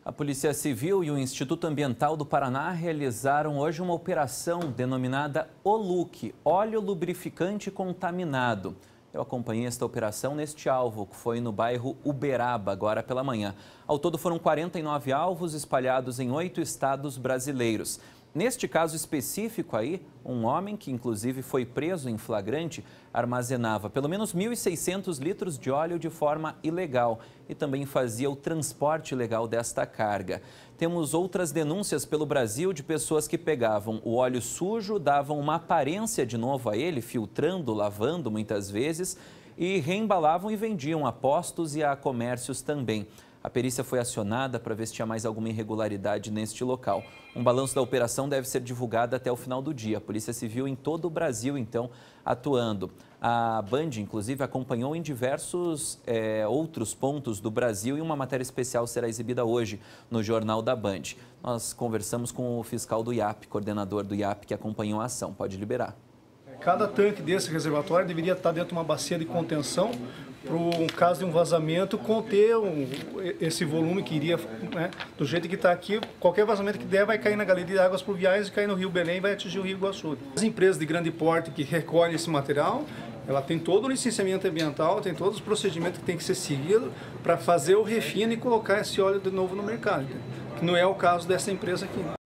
A Polícia Civil e o Instituto Ambiental do Paraná realizaram hoje uma operação denominada OLUC, óleo lubrificante contaminado. Eu acompanhei esta operação neste alvo, que foi no bairro Uberaba, agora pela manhã. Ao todo foram 49 alvos espalhados em 8 estados brasileiros. Neste caso específico aí, um homem que inclusive foi preso em flagrante armazenava pelo menos 1.600 litros de óleo de forma ilegal e também fazia o transporte ilegal desta carga. Temos outras denúncias pelo Brasil de pessoas que pegavam o óleo sujo, davam uma aparência de novo a ele, filtrando, lavando muitas vezes, e reembalavam e vendiam a postos e a comércios também. A perícia foi acionada para ver se tinha mais alguma irregularidade neste local. Um balanço da operação deve ser divulgado até o final do dia. A Polícia Civil em todo o Brasil, então, atuando. A Band, inclusive, acompanhou em diversos outros pontos do Brasil e uma matéria especial será exibida hoje no Jornal da Band. Nós conversamos com o fiscal do IAP, coordenador do IAP, que acompanhou a ação. Pode liberar. Cada tanque desse reservatório deveria estar dentro de uma bacia de contenção para um caso de um vazamento conter esse volume que iria, né, do jeito que está aqui, qualquer vazamento que der vai cair na galeria de águas pluviais e cair no Rio Belém e vai atingir o Rio Iguaçu. As empresas de grande porte que recolhem esse material, ela tem todo o licenciamento ambiental, tem todos os procedimentos que tem que ser seguido para fazer o refino e colocar esse óleo de novo no mercado, que não é o caso dessa empresa aqui.